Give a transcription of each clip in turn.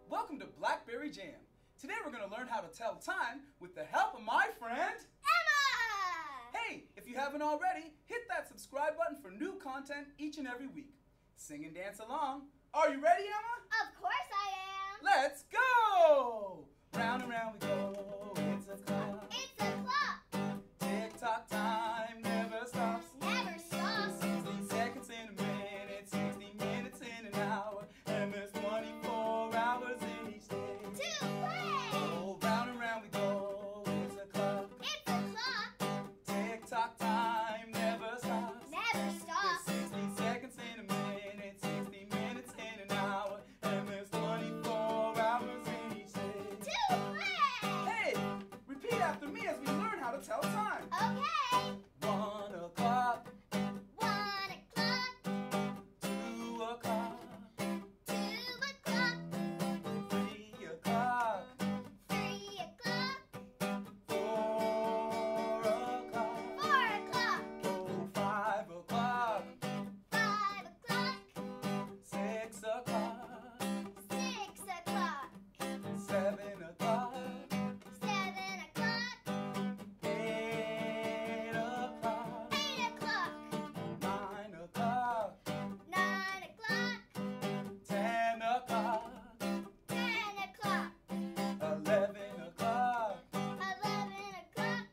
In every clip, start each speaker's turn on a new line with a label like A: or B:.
A: Welcome to BlackBerry Jam. Today we're going to learn how to tell time with the help of my friend,
B: Emma!
A: Hey, if you haven't already, hit that subscribe button for new content each and every week. Sing and dance along. Are you ready, Emma?
B: Of course I am!
A: Let's go! Round and round we go. It's a clock.
B: It's a clock!
A: Tick-tock time never stops.
B: Never stops!
A: 60 seconds in a minute, 60 minutes in an hour, and there's 24 hours in each day.
B: To play!
A: Oh, round and round we go. It's a clock.
B: It's a clock!
A: Tick-tock time never stops.
B: Never stops!
A: There's 60 seconds in a minute, 60 minutes in an hour, and there's 24 hours in each day.
B: To play!
A: Hey, repeat after me as we learn how to tell time.
B: Okay!
A: 1 o'clock,
B: 1 o'clock,
A: 2 o'clock,
B: 2 o'clock,
A: 3 o'clock,
B: 3 o'clock,
A: 4 o'clock,
B: 4 o'clock,
A: oh, 5 o'clock,
B: 5 o'clock,
A: 6 o'clock,
B: 6 o'clock,
A: 7 o'clock,
B: 7 o'clock,
A: 8 o'clock,
B: 8 o'clock,
A: 9 o'clock,
B: 9 o'clock,
A: 10 o'clock,
B: 10 o'clock,
A: 11 o'clock,
B: 11 o'clock,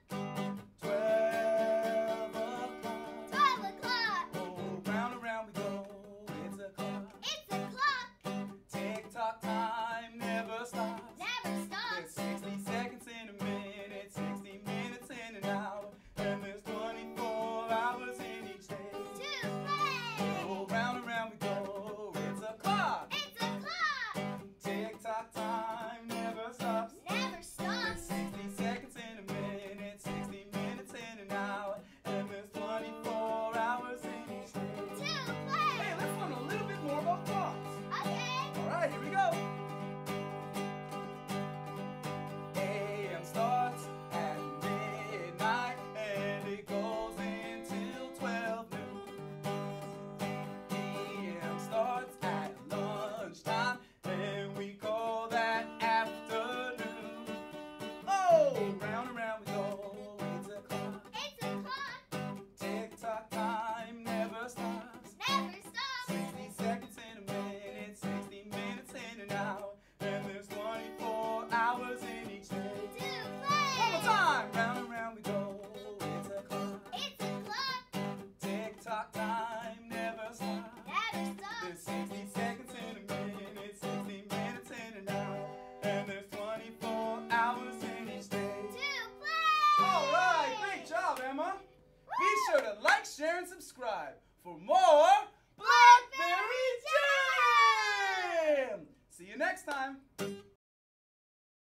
A: 12 o'clock.
B: 12 o'clock.
A: Oh, round and round we go. It's a clock.
B: It's a clock.
A: Tick-tock time never stops.
B: Never
A: There's
B: stops.
A: 60 seconds in a minute, 60 minutes in an hour, and there's 24 hours in each day.
B: To play.
A: Oh, round and round we go. It's a clock.
B: It's a clock.
A: Tick-tock time never stops.
B: Never
A: There's
B: stops.
A: 60 seconds in a minute, 60 minutes in an hour, and there's 24 hours in each day.
B: To play.
A: Hey, let's learn a little bit more about clocks.
B: Okay.
A: All right, here we go. AM starts at midnight and it goes until 12 noon. PM starts at lunchtime and we call that afternoon. Oh, round and round we go. It's a clock.
B: It's a clock.
A: Tick-tock time never stops.
B: Never stops.
A: 60 seconds in a minute, 60 minutes in an hour, and there's 24 hours in each day.
B: To
A: One more
B: play.
A: time, round and round we go. It's a clock.
B: It's a clock.
A: Tick-tock time never stops.
B: Never
A: There's
B: stops.
A: 60 seconds in a minute, 60 minutes in an hour, and there's 24 hours in each day.
B: To play.
A: All right, great job, Emma. Be sure to like, share, and subscribe for more BlackBerry Jam! See you next time.